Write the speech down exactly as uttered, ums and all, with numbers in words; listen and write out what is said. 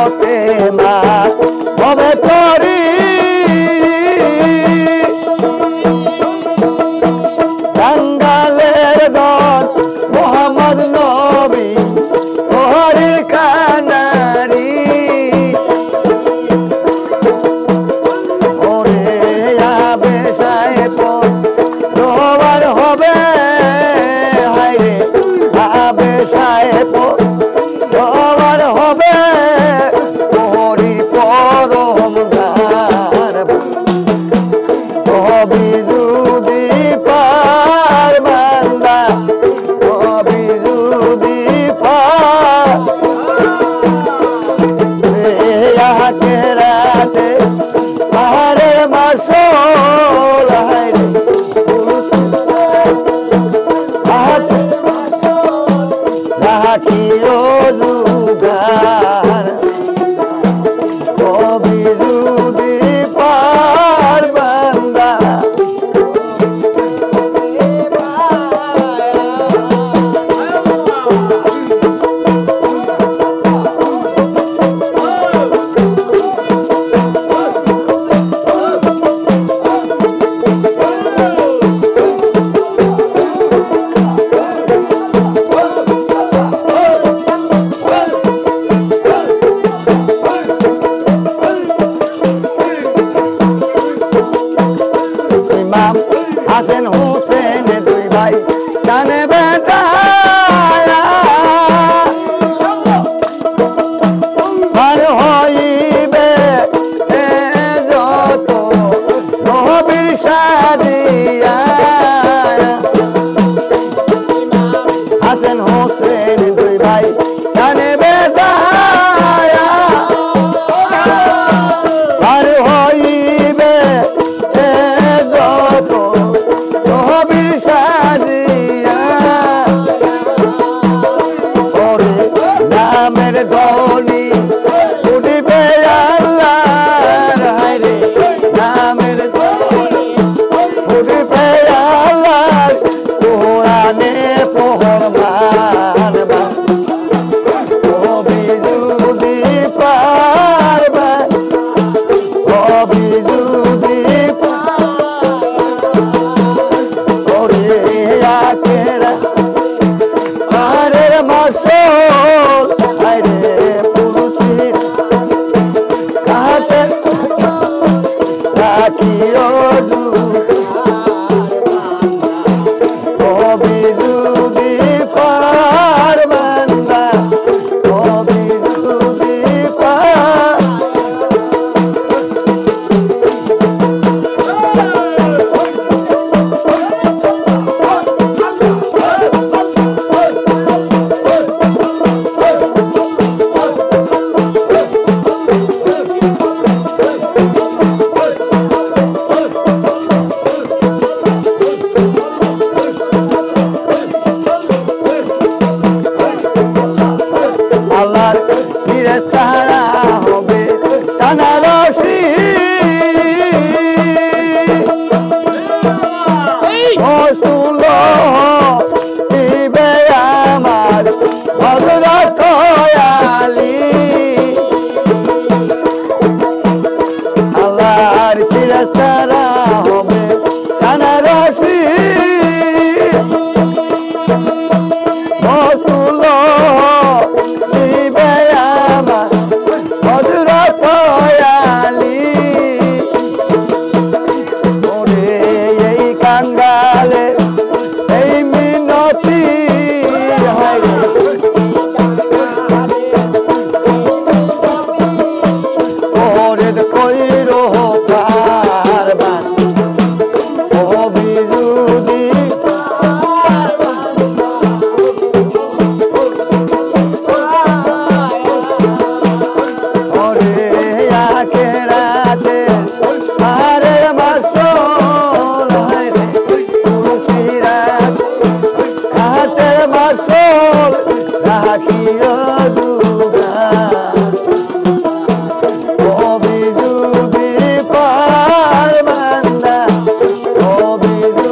পথে মা হবে তরি কাঙ্গালের দল মোহাম্মদ নবী ওহরির কানারি ওরে আবে সাহেব তোমার হবে হায়রে আবে সাহেব তোমার হবে ওহরি পরম ধার কবি যদি পার বান্দা কবি যদি পার আহাকে রাতে পাহাড়ের মাসল হায়রে রাখিও দুগার কবি যদি পার বান্দা ইমাম হাসান হোসেন দুই ভাই জানে বেটা আর হইবে যত নবীর সাদিয়া হাসান হোসেন দুই ভাই জানে বেটা আর হইবে নবীর সাদিয়া ওরে নামের ধ্বনি উঠিবে আল্লাহর হায়রে নামের ধ্বনি উঠিবে আল্লাহর কোরআনে প্রহর মারবা কবি যদি পারবা কবি যদি আরে মাসল আরে পুরুষি কাছে রাখিও কবি যদি পার বান্দা কবি যদি পার আল্লাহর ফিরে সারা হবে টানা রশি মৌসুল দিবে আমার হযরত আলী আল্লাহর ফিরে সারা হবে টানা রশি মৌসুল দিবে আমার হযরত আলী ওরে এই কাঙ্গালে এই মিনতি হায়রে ওরে কইরো পারবা কবি যদি রাখিও দুগার কবি যদি পার বান্দা কবি